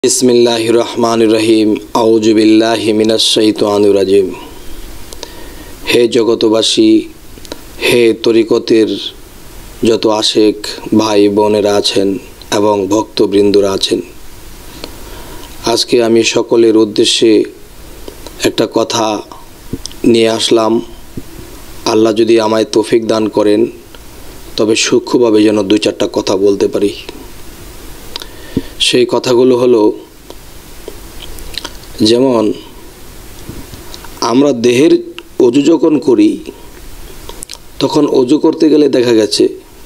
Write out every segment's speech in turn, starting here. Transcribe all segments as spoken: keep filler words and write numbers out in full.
बिस्मिल्लाहिर रहमानिर रहीम आऊज़ु बिल्लाहि मिनाश शैतानिर राजीम। हे जगतबासी, हे तरिकतेर যত आशेक भाई बोनेरा आছেন এবং ভক্তবৃন্দরা আছেন, আজকে আমি সকলের উদ্দেশ্যে একটা কথা নিয়ে আসলাম। আল্লাহ যদি আমায় তৌফিক দান করেন তবে সূক্ষ্মভাবে যেন দুই চারটা কথা বলতে পারি। সেই কথাগুলো হলো, যেমন আমরা দেহের অজু যখন করি তখন অজু করতে গেলে দেখা গেছে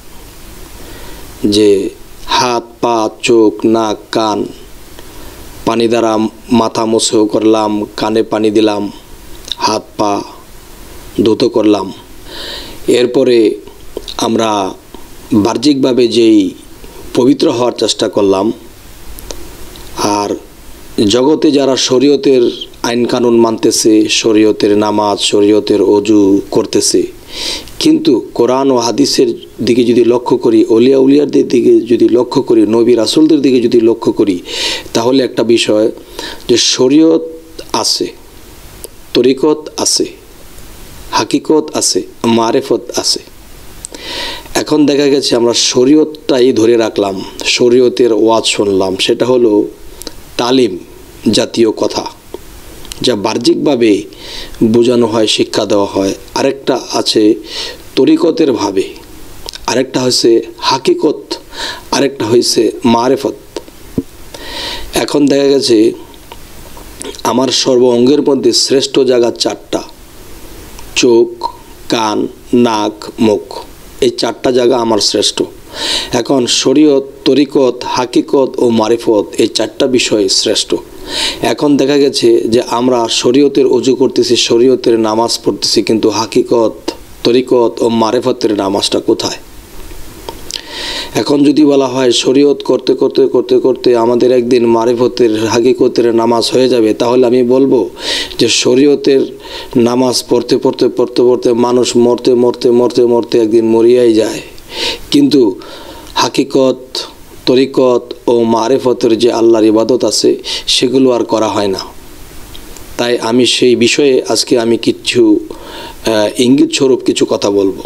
যে হাত পা চোখ নাক কান পানি দ্বারা মাথা মুছে করলাম, কানে পানি দিলাম, হাত পা ধুতো করলাম। এরপরে আমরা বাহ্যিকভাবে যেই পবিত্র হওয়ার চেষ্টা করলাম, আর জগতে যারা শরীয়তের আইন কানুন মানতেছে, শরীয়তের নামাজ শরীয়তের অজু করতেছে, কিন্তু কোরআন ও হাদিসের দিকে যদি লক্ষ্য করি, অলিয়া উলিয়াদের দিকে যদি লক্ষ্য করি, নবী রাসূলদের দিকে যদি লক্ষ্য করি, তাহলে একটা বিষয় যে শরীয়ত আছে, তরিকত আছে, হাকিকত আছে, মারেফত আছে। এখন দেখা গেছে আমরা শরীয়তটাই ধরে রাখলাম, শরীয়তের ওয়াজ শুনলাম, সেটা হলো তালিম জাতীয় কথা, যা বাহ্যিকভাবে বোঝানো হয়, শিক্ষা দেওয়া হয়। আরেকটা আছে তরিকতের ভাবে, আরেকটা হচ্ছে হাকিকত, আরেকটা হচ্ছে মারেফত। এখন দেখা গেছে আমার সর্ব অঙ্গের মধ্যে শ্রেষ্ঠ জায়গা চারটা: চোখ, কান, নাক, মুখ। এই চারটা জায়গা আমার শ্রেষ্ঠ। এখন শরীয়ত, তরিকত, হাকিকত ও মারিফত, এই চারটা বিষয় শ্রেষ্ঠ। এখন দেখা গেছে যে আমরা শরীয়তের অজু করতেছি, শরীয়তের নামাজ পড়তেছি, কিন্তু হাকিকত, তরিকত ও মারিফতের নামাজটা কোথায়? এখন যদি বলা হয় শরীয়ত করতে করতে করতে করতে আমাদের একদিন মারিফতের হাকিকতের নামাজ হয়ে যাবে, তাহলে আমি বলবো যে শরীয়তের নামাজ পড়তে পড়তে পড়তে পড়তে মানুষ মরতে মরতে মরতে মরতে একদিন মরিয়াই যায়, কিন্তু হাকিকত, তরিকত ও মারিফতের যে আল্লাহর ইবাদত আছে সেগুলো আর করা হয় না। তাই আমি সেই বিষয়ে আজকে আমি কিছু ইঙ্গিত স্বরূপ কিছু কথা বলবো।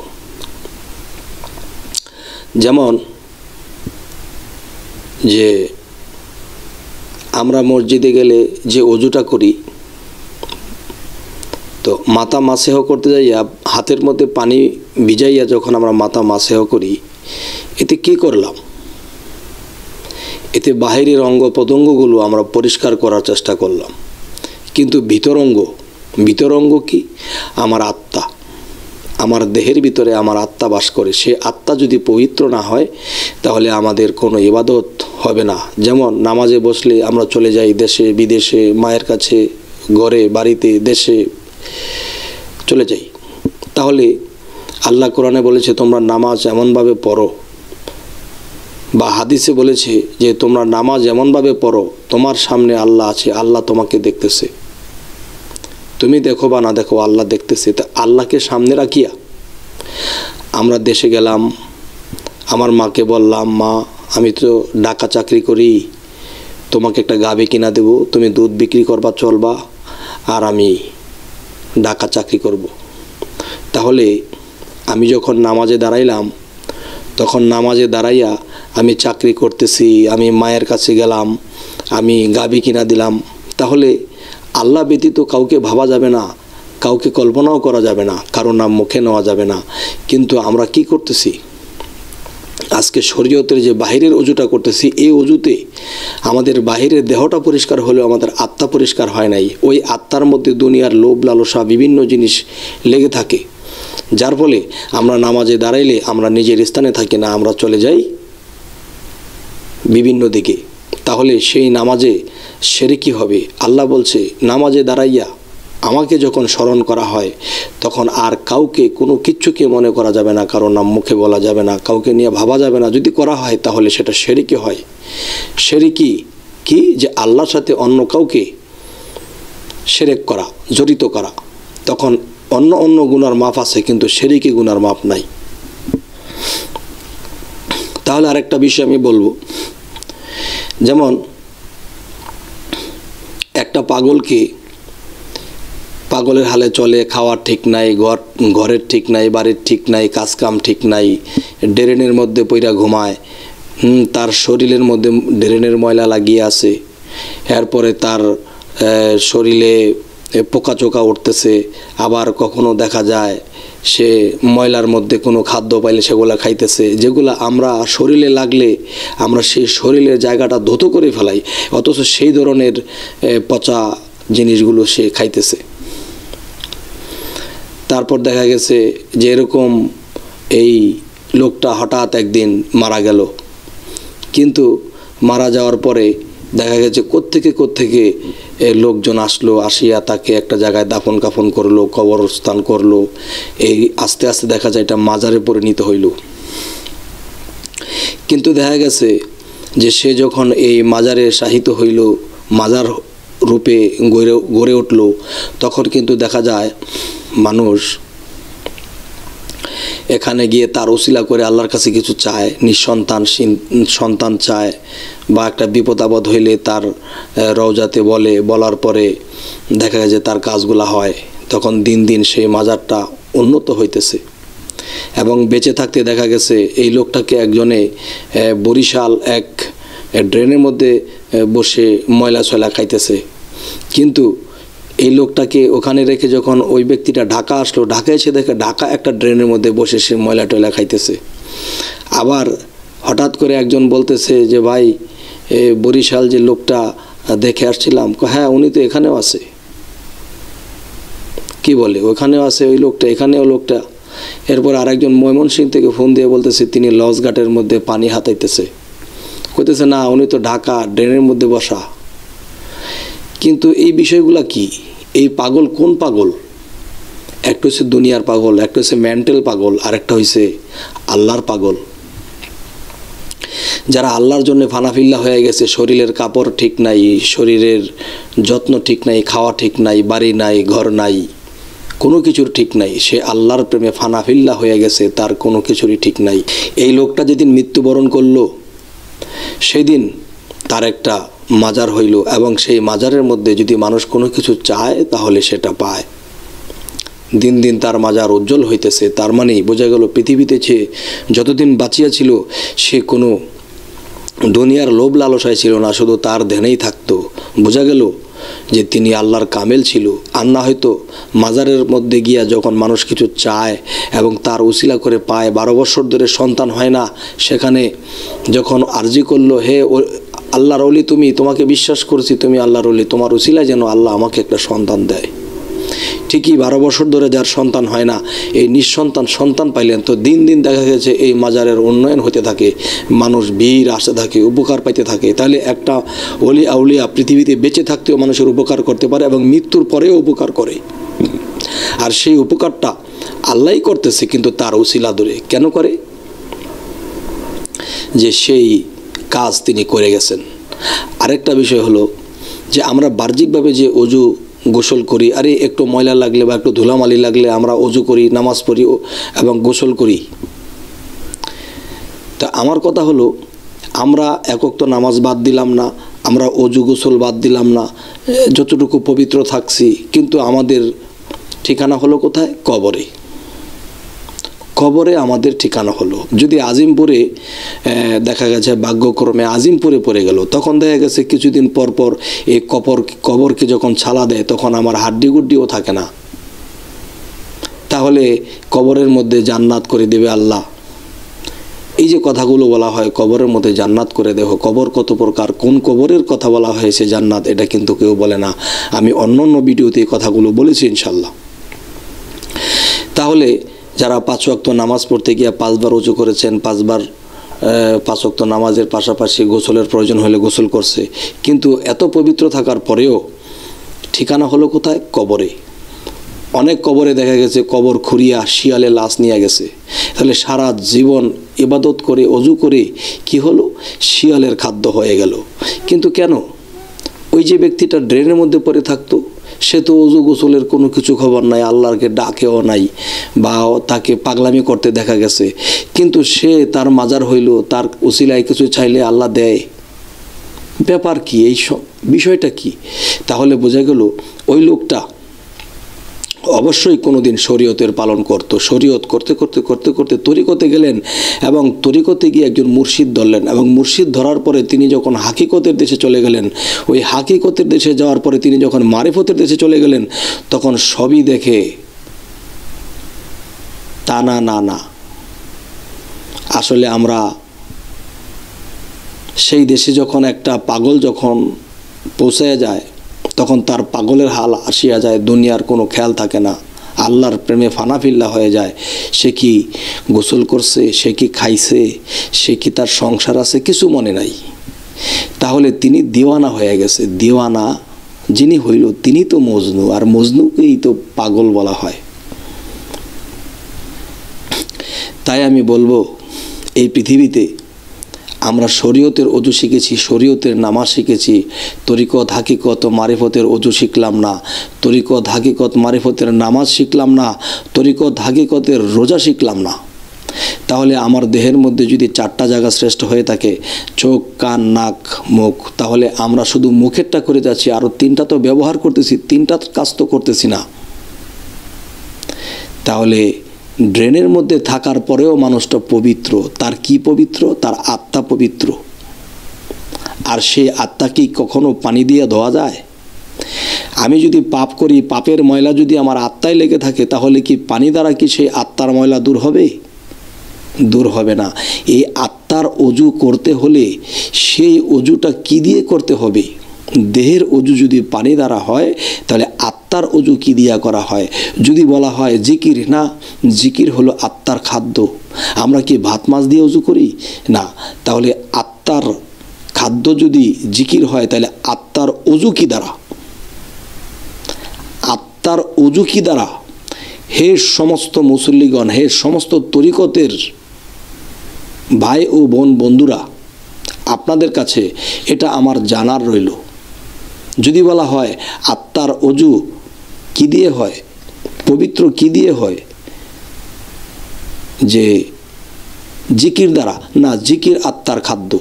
যেমন যে আমরা মসজিদে গেলে যে অজুটা করি, তো মাথা মাসেহ করতে যাইয়া হাতের মধ্যে পানি ভিজাইয়া যখন আমরা মাথা মাসেহ করি, এতে কি করলাম? এতে বাহিরের অঙ্গ প্রত্যঙ্গগুলো আমরা পরিষ্কার করার চেষ্টা করলাম, কিন্তু ভিতরঙ্গ ভিতরঙ্গ কি? আমার আত্মা, আমার দেহের ভিতরে আমার আত্মা বাস করে। সে আত্মা যদি পবিত্র না হয় তাহলে আমাদের কোনো ইবাদত হবে না। যেমন নামাজে বসলে আমরা চলে যাই দেশে বিদেশে, মায়ের কাছে, ঘরে বাড়িতে, দেশে চলে যাই। তাহলে আল্লাহ কোরআনে বলেছে তোমরা নামাজ এমনভাবে পড়ো, বা হাদিসে বলেছে যে তোমরা নামাজ এমনভাবে পড়ো তোমার সামনে আল্লাহ আছে, আল্লাহ তোমাকে দেখতেছে। তুমি দেখো বা না দেখো, আল্লাহ দেখতেছে। তা আল্লাহকে সামনে রাখিয়া আমরা দেশে গেলাম, আমার মাকে বললাম, মা আমি তো ঢাকা চাকরি করি, তোমাকে একটা গাভী কিনা দেব, তুমি দুধ বিক্রি করবা চলবা, আর আমি ঢাকা চাকরি করব। তাহলে আমি যখন নামাজে দাঁড়াইলাম, তখন নামাজে দাঁড়াইয়া আমি চাকরি করতেছি, আমি মায়ের কাছে গেলাম, আমি গাভী কিনা দিলাম। তাহলে আল্লাহ ব্যতীত কাউকে ভাবা যাবে না, কাউকে কল্পনাও করা যাবে না, কারো নাম মুখে নেওয়া যাবে না। কিন্তু আমরা কি করতেছি? আজকে শরীয়তের যে বাহিরের অজুটা করতেছি, এই অজুতে আমাদের বাহিরের দেহটা পরিষ্কার হলেও আমাদের আত্মা পরিষ্কার হয় নাই। ওই আত্মার মধ্যে দুনিয়ার লোভ লালসা বিভিন্ন জিনিস লেগে থাকে, যার ফলে আমরা নামাজে দাঁড়াইলে আমরা নিজের স্থানে থাকি না, আমরা চলে যাই বিভিন্ন দিকে। তাহলে সেই নামাজে শিরকি হবে। আল্লাহ বলছে নামাজে দাঁড়াইয়া আমাকে যখন স্মরণ করা হয় তখন আর কাউকে কোনো কিচ্ছুকে মনে করা যাবে না, কারো নাম মুখে বলা যাবে না, কাউকে নিয়ে ভাবা যাবে না। যদি করা হয় তাহলে সেটা শিরকি হয়। শিরকি কি? যে আল্লাহর সাথে অন্য কাউকে শিরক করা, জড়িত করা। তখন অন্য অন্য গুনার মাপ আছে, কিন্তু শিরকি গুনার মাপ নাই। তাহলে আরেকটা বিষয় আমি বলবো, যেমন পাগলকে পাগলের হালে চলে, খাওয়ার ঠিক নাই, ঘর ঘরের ঠিক নাই, বাড়ির ঠিক নাই, কাজকাম ঠিক নাই, ড্রেনের মধ্যে পইরা ঘুমায়, হুম তার শরীরের মধ্যে ড্রেনের ময়লা লাগিয়ে আছে, এরপরে তার শরীরে পোকা চোকা উঠতেছে, আবার কখনো দেখা যায় সে ময়লার মধ্যে কোনো খাদ্য পাইলে সেগুলো খাইতেছে, যেগুলো আমরা শরীরে লাগলে আমরা সেই শরীরের জায়গাটা ধুতো করে ফেলাই, অথচ সেই ধরনের পচা জিনিসগুলো সে খাইতেছে। তারপর দেখা গেছে যে এরকম এই লোকটা হঠাৎ একদিন মারা গেল, কিন্তু মারা যাওয়ার পরে দেখা গেছে কোত্থেকে কোত্থেকে লোকজন আসলো, আসিয়া তাকে একটা জায়গায় দাফন কাফন করলো, কবরস্থান করলো। এই আস্তে আস্তে দেখা যায় এটা মাজারে পরিণত হইল। কিন্তু দেখা গেছে যে সে যখন এই মাজারে শাহিত হইল, মাজার রূপে গড়ে গড়ে উঠল, তখন কিন্তু দেখা যায় মানুষ এখানে গিয়ে তার উসিলা করে আল্লাহর কাছে কিছু চায়, নিঃসন্তান সন্তান চায়, বা একটা বিপদ আপদ হইলে তার রওজাতে বলে, বলার পরে দেখা যায় যে তার কাজগুলা হয়। তখন দিন দিন সেই মাজারটা উন্নত হইতেছে। এবং বেঁচে থাকতে দেখা গেছে এই লোকটাকে একজনে বরিশাল এক ড্রেনের মধ্যে বসে ময়লা ছয়লা খাইতেছে, কিন্তু এই লোকটাকে ওখানে রেখে যখন ওই ব্যক্তিটা ঢাকা আসলো, ঢাকা এসে দেখে ঢাকা একটা ড্রেনের মধ্যে বসে সে ময়লা টয়লা খাইতেছে। আবার হঠাৎ করে একজন বলতেছে যে ভাই বরিশাল যে লোকটা দেখে আসছিলাম, হ্যাঁ উনি তো এখানেও আছে। কি বলে ওখানেও আছে ওই লোকটা, এখানেও লোকটা। এরপর আরেকজন ময়মনসিংহ থেকে ফোন দিয়ে বলতেছে তিনি লঞ্চঘাটের মধ্যে পানি হাতাইতেছে, কইতেছে না উনি তো ঢাকা ড্রেনের মধ্যে বসা। কিন্তু এই বিষয়গুলা কি? এই পাগল কোন পাগল? একটা হচ্ছে দুনিয়ার পাগল, একটা হচ্ছে মেন্টাল পাগল, আর একটা হচ্ছে আল্লাহর পাগল। যারা আল্লাহর জন্য ফানাফিল্লা হয়ে গেছে, শরীরের কাপড় ঠিক নাই, শরীরের যত্ন ঠিক নাই, খাওয়া ঠিক নাই, বাড়ি নাই, ঘর নাই, কোনো কিছুর ঠিক নাই, সে আল্লাহর প্রেমে ফানাফিল্লা হয়ে গেছে, তার কোনো কিছুরই ঠিক নাই। এই লোকটা যেদিন মৃত্যুবরণ করলো সেদিন তার একটা মাজার হইল, এবং সেই মাজারের মধ্যে যদি মানুষ কোনো কিছু চায় তাহলে সেটা পায়। দিন দিন তার মাজার উজ্জ্বল হইতেছে। তার মানে বোঝা গেল পৃথিবীতে সে যতদিন বাঁচিয়া ছিল সে কোনো দুনিয়ার লোভ লালসায় ছিল না, শুধু তার ধ্যানেই থাকতো। বোঝা গেল যে তিনি আল্লাহর কামেল ছিল। আর না হয়তো মাজারের মধ্যে গিয়া যখন মানুষ কিছু চায় এবং তার উসিলা করে পায়, বারো বছর ধরে সন্তান হয় না, সেখানে যখন আরজি করলো, হে আল্লাহর ওলি তুমি, তোমাকে বিশ্বাস করছি তুমি আল্লাহর ওলি, তোমার উসিলায় যেন আল্লাহ আমাকে একটা সন্তান দেয়। ঠিকই বারো বছর ধরে যার সন্তান হয় না, এই নিঃসন্তান সন্তান পাইলেন, তো দিন দিন দেখা গেছে এই মাজারের উন্নয়ন হতে থাকে, মানুষ ভিড় আসতে থাকে, উপকার পাইতে থাকে। তাহলে একটা ওলি আউলিয়া পৃথিবীতে বেঁচে থাকতেও মানুষের উপকার করতে পারে এবং মৃত্যুর পরেও উপকার করে। আর সেই উপকারটা আল্লাহই করতেছে, কিন্তু তার উসিলা ধরে কেন করে? যে সেই কাজ তিনি করে গেছেন। আরেকটা বিষয় হলো যে আমরা বাহ্যিকভাবে যে অজু গোসল করি, আরে একটু ময়লা লাগলে বা একটু ধুলামালি লাগলে আমরা অজু করি, নামাজ পড়ি এবং গোসল করি। তা আমার কথা হলো আমরা একক তো নামাজ বাদ দিলাম না, আমরা অজু গোসল বাদ দিলাম না, যতটুকু পবিত্র থাকছি, কিন্তু আমাদের ঠিকানা হলো কোথায়? কবরে। কবরে আমাদের ঠিকানা হলো। যদি আজিমপুরে দেখা গেছে ভাগ্যক্রমে আজিমপুরে পড়ে গেল, তখন দেখা গেছে কিছুদিন পর পর এই কবর কবরকে যখন ছালা দেয় তখন আমার হাড্ডি গুড্ডিও থাকে না। তাহলে কবরের মধ্যে জান্নাত করে দেবে আল্লাহ। এই যে কথাগুলো বলা হয় কবরের মধ্যে জান্নাত করে দেহ, কবর কত প্রকার, কোন কবরের কথা বলা হয়েছে জান্নাত, এটা কিন্তু কেউ বলে না। আমি অন্য অন্য ভিডিওতে এই কথাগুলো বলেছি ইনশাল্লাহ। তাহলে যারা পাঁচ ওয়াক্ত নামাজ পড়তে গিয়ে পাঁচবার উঁচু করেছেন, পাঁচবার পাঁচ ওয়াক্ত নামাজের পাশাপাশি গোসলের প্রয়োজন হলে গোসল করছে, কিন্তু এত পবিত্র থাকার পরেও ঠিকানা হলো কোথায়? কবরে। অনেক কবরে দেখা গেছে কবর খুঁড়িয়া শিয়ালে লাশ নিয়ে গেছে। তাহলে সারা জীবন ইবাদত করে অজু করে কি হলো? শিয়ালের খাদ্য হয়ে গেল। কিন্তু কেন? ওই যে ব্যক্তিটা ড্রেনের মধ্যে পড়ে থাকতো, সে তো অজু গোসলের কোনো কিছু খবর নাই, আল্লাহকে ডাকেও নাই, বা তাকে পাগলামি করতে দেখা গেছে, কিন্তু সে তার মাজার হইল, তার উসিলায় কিছু চাইলে আল্লাহ দেয়। ব্যাপার কি? এই বিষয়টা কি? তাহলে বোঝা গেল ওই লোকটা অবশ্যই কোনোদিন শরীয়তের পালন করত। শরীয়ত করতে করতে করতে করতে তরিকতে গেলেন এবং তরিকতে গিয়ে একজন মুর্শিদ ধরলেন এবং মুর্শিদ ধরার পরে তিনি যখন হাকিকতের দেশে চলে গেলেন, ওই হাকিকতের দেশে যাওয়ার পরে তিনি যখন মারিফতের দেশে চলে গেলেন, তখন সবই দেখে তা না না না আসলে আমরা সেই দেশে যখন একটা পাগল যখন পৌঁছায় যায় তখন তার পাগলের হাল আসিয়া যায়, দুনিয়ার কোনো খেয়াল থাকে না, আল্লাহর প্রেমে ফানাফিল্লা হয়ে যায়। সে কি গোসল করছে, সে কি খাইছে, সে কি তার সংসার আছে, কিছু মনে নাই। তাহলে তিনি দিওয়ানা হয়ে গেছে। দিওয়ানা যিনি হইল তিনি তো মজনু, আর মজনুকেই তো পাগল বলা হয়। তাই আমি বলবো এই পৃথিবীতে আমরা শরীয়তের অজু শিখেছি, শরীয়তের নামাজ শিখেছি, তরিকত হাকিকত মারিফতের অজু শিখলাম না, তরিকত হাকিকত মারিফতের নামাজ শিখলাম না, তরিকত হাকিকতের রোজা শিখলাম না। তাহলে আমার দেহের মধ্যে যদি চারটা জায়গা শ্রেষ্ঠ হয়ে থাকে, চোখ, কান, নাক, মুখ, তাহলে আমরা শুধু মুখেরটা করে যাচ্ছি, আরও তিনটা তো ব্যবহার করতেছি, তিনটা কাজ তো করতেছি না। তাহলে ড্রেনের মধ্যে থাকার পরেও মানুষটা পবিত্র। তার কি পবিত্র? তার আত্মা পবিত্র। আর সেই আত্মা কি কখনো পানি দিয়ে ধোয়া যায়? আমি যদি পাপ করি, পাপের ময়লা যদি আমার আত্মায় লেগে থাকে, তাহলে কি পানি দ্বারা কি সেই আত্মার ময়লা দূর হবে? দূর হবে না। এই আত্মার অজু করতে হলে সেই অজুটা কি দিয়ে করতে হবে? দেহের অজু যদি পানি দ্বারা হয়, তাহলে আত্মার অজু কি দিয়া করা হয়? যদি বলা হয় জিকির, না, জিকির হলো আত্মার খাদ্য। আমরা কি ভাত মাছ দিয়ে অজু করি? না। তাহলে আত্মার খাদ্য যদি জিকির হয়, তাহলে আত্মার অজু কি দ্বারা? আত্মার অজু কি দ্বারা? হে সমস্ত মুসল্লিগণ, হে সমস্ত তরিকতের ভাই ও বোন বন্ধুরা, আপনাদের কাছে এটা আমার জানার রইল। যদি বলা হয় আত্মার অজু কি দিয়ে হয়, পবিত্র কি দিয়ে হয়, যে জিকির দ্বারা, না, জিকির আত্মার খাদ্য।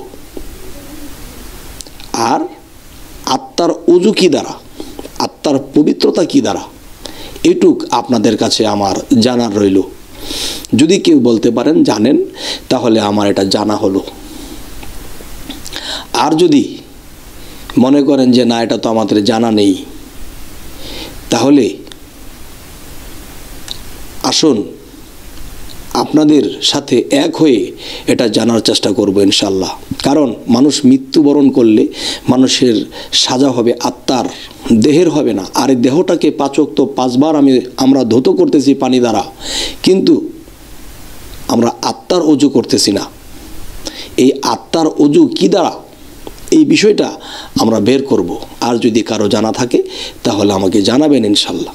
আর আত্মার অজু কি দ্বারা, আত্মার পবিত্রতা কি দ্বারা, এটুক আপনাদের কাছে আমার জানার রইল। যদি কেউ বলতে পারেন জানেন, তাহলে আমার এটা জানা হলো। আর যদি মনে করেন যে না, এটা তো আমাদের জানা নেই, তাহলে আসুন আপনাদের সাথে এক হয়ে এটা জানার চেষ্টা করব ইনশাল্লাহ। কারণ মানুষ মৃত্যুবরণ করলে মানুষের সাজা হবে আত্মার, দেহের হবে না। আর এই দেহটাকে পাঁচ ওয়াক্ত পাঁচবার আমি আমরা ধৌত করতেছি পানি দ্বারা, কিন্তু আমরা আত্মার অজু করতেছি না। এই আত্মার অজু কি দ্বারা, এই বিষয়টা আমরা বের করব। আর যদি কারো জানা থাকে তাহলে আমাকে জানাবেন ইনশাল্লাহ।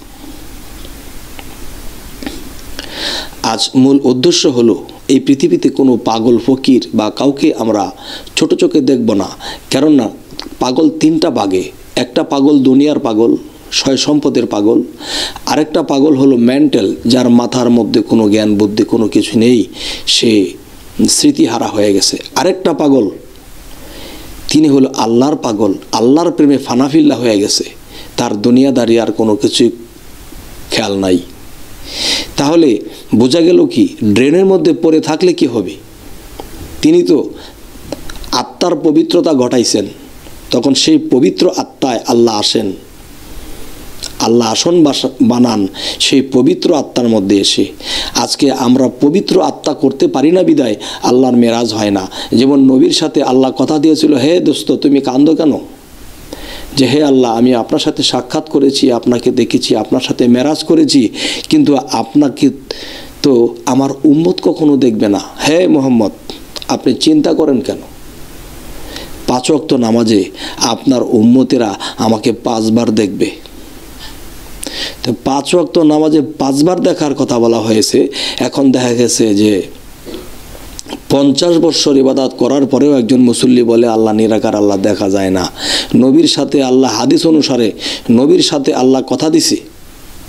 আজ মূল উদ্দেশ্য হলো, এই পৃথিবীতে কোনো পাগল ফকির বা কাউকে আমরা ছোট চোখে দেখব না। কেননা পাগল তিনটা ভাগে। একটা পাগল দুনিয়ার পাগল, সয় সম্পদের পাগল। আরেকটা পাগল হলো মেন্টাল, যার মাথার মধ্যে কোনো জ্ঞান বুদ্ধি কোনো কিছু নেই, সে স্মৃতিহারা হয়ে গেছে। আরেকটা পাগল, তিনি হলো আল্লাহর পাগল, আল্লাহর প্রেমে ফানাফিল্লা হয়ে গেছে, তার দুনিয়াদারি আর কোনো কিছু খেয়াল নাই। তাহলে বোঝা গেল কি, ড্রেনের মধ্যে পড়ে থাকলে কি হবে? তিনি তো আত্মার পবিত্রতা ঘটাইছেন, তখন সেই পবিত্র আত্মায় আল্লাহ আসেন, আল্লাহ আসন বানান সেই পবিত্র আত্মার মধ্যে এসে। আজকে আমরা পবিত্র আত্মা করতে পারি না বিদায় আল্লাহর মেরাজ হয় না। যেমন নবীর সাথে আল্লাহ কথা দিয়েছিল, হে দোস্ত তুমি কান্দো কেন? যে হে আল্লাহ, আমি আপনার সাথে সাক্ষাৎ করেছি, আপনাকে দেখেছি, আপনার সাথে মেরাজ করেছি, কিন্তু আপনাকে তো আমার উম্মত কখনো দেখবে না। হে মোহাম্মদ, আপনি চিন্তা করেন কেন? পাঁচ ওয়াক্ত নামাজে আপনার উম্মতেরা আমাকে পাঁচবার দেখবে। তো পাঁচ ওয়াক্ত নামাজে পাঁচবার দেখার কথা বলা হয়েছে। এখন দেখা গেছে যে পঞ্চাশ বৎসর ইবাদত করার পরেও একজন মুসল্লি বলে আল্লাহ নিরাকার, আল্লাহ দেখা যায় না। নবীর সাথে আল্লাহ, হাদিস অনুসারে নবীর সাথে আল্লাহ কথা দিছে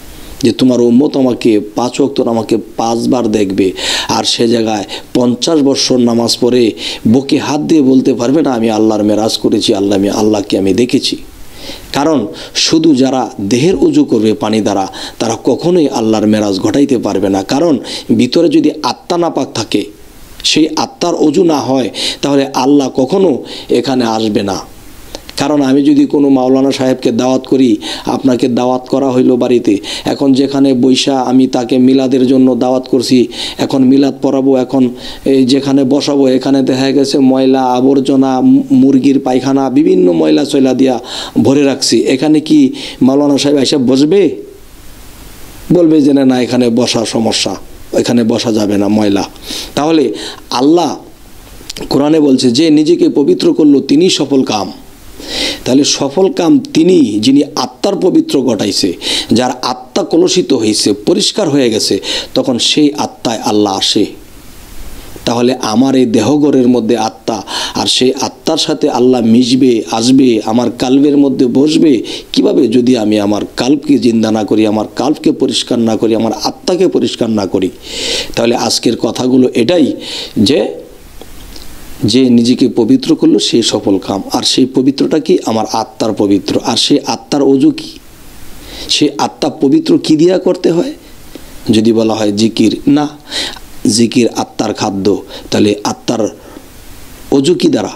যে তোমার উম্মত আমাকে পাঁচ ওয়াক্ত আমাকে পাঁচবার দেখবে, আর সে জায়গায় পঞ্চাশ বৎসর নামাজ পড়ে বুকে হাত দিয়ে বলতে পারবে না আমি আল্লাহর মেরাজ করেছি, আল্লাহ আমি আল্লাহকে আমি দেখেছি। কারণ শুধু যারা দেহের উজু করবে পানি দ্বারা তারা কখনোই আল্লাহর মেরাজ ঘটাইতে পারবে না। কারণ ভিতরে যদি আত্মা নাপাক থাকে, সেই আত্মার অজু না হয়, তাহলে আল্লাহ কখনো এখানে আসবে না। কারণ আমি যদি কোনো মাওলানা সাহেবকে দাওয়াত করি, আপনাকে দাওয়াত করা হইলো বাড়িতে, এখন যেখানে বৈশা আমি তাকে মিলাদের জন্য দাওয়াত করছি, এখন মিলাদ পড়াবো, এখন এই যেখানে বসাবো এখানে দেখা গেছে ময়লা আবর্জনা, মুরগির পায়খানা, বিভিন্ন ময়লা চয়লা দিয়া ভরে রাখছি, এখানে কি মাওলানা সাহেব এসে বসবে? বলবে যে না এখানে বসা সমস্যা, এখানে বসা যাবে না, ময়লা। তাহলে আল্লাহ কোরআনে বলছে যে নিজেকে পবিত্র করলো তিনি সফল কাম। তাহলে সফল কাম তিনি যিনি আত্মার পবিত্র ঘটাইছে, যার আত্মা কলুষিত হয়েছে, পরিষ্কার হয়ে গেছে, তখন সেই আত্মায় আল্লাহ আসে। তাহলে আমার এই দেহগরের মধ্যে আত্মা, আর সেই আত্মার সাথে আল্লাহ মিশবে, আসবে, আমার কালবের মধ্যে বসবে কিভাবে? যদি আমি আমার কাল্পকে জিন্দা না করি, আমার কাল্পকে পরিষ্কার না করি, আমার আত্মাকে পরিষ্কার না করি। তাহলে আজকের কথাগুলো এটাই যে যে নিজেকে পবিত্র করলো সেই সফল কাম। আর সেই পবিত্রটা কি? আমার আত্মার পবিত্র। আর সেই আত্মার অজু কি? সেই আত্মা পবিত্র কি দিয়া করতে হয়? যদি বলা হয় জিকির, না, জিকির আত্মার খাদ্য। তাহলে আত্মার অজু কি দ্বারা?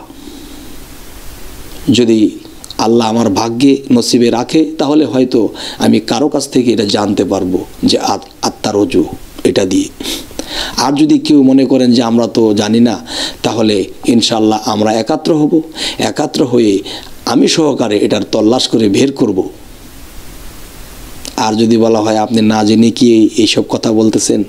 যদি আল্লাহ আমার ভাগ্যে নসিবে রাখে তাহলে হয়তো আমি কারো কাছ থেকে এটা জানতে পারবো যে আত্মার অজু এটা দিয়ে। আর যদি কেউ মনে করেন যে আমরা তো জানি না, তাহলে ইনশাল্লাহ আমরা একাত্র হব, একাত্র হয়ে আমি সহকারে এটার তল্লাশ করে বের করব। আর যদি বলা হয় আপনি না জেনে কি এইসব কথা বলতেছেন,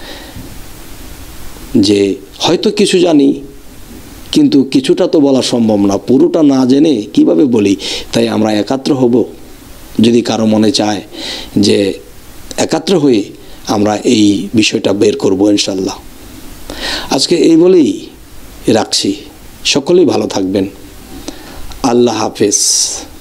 যে হয়তো কিছু জানি কিন্তু কিছুটা তো বলা সম্ভব না, পুরোটা না জেনে কিভাবে বলি, তাই আমরা একাত্র হব। যদি কারো মনে চায় যে একাত্র হয়ে আমরা এই বিষয়টা বের করব ইনশাল্লাহ। আজকে এই বলেই রাখছি, সকলেই ভালো থাকবেন। আল্লাহ হাফেজ।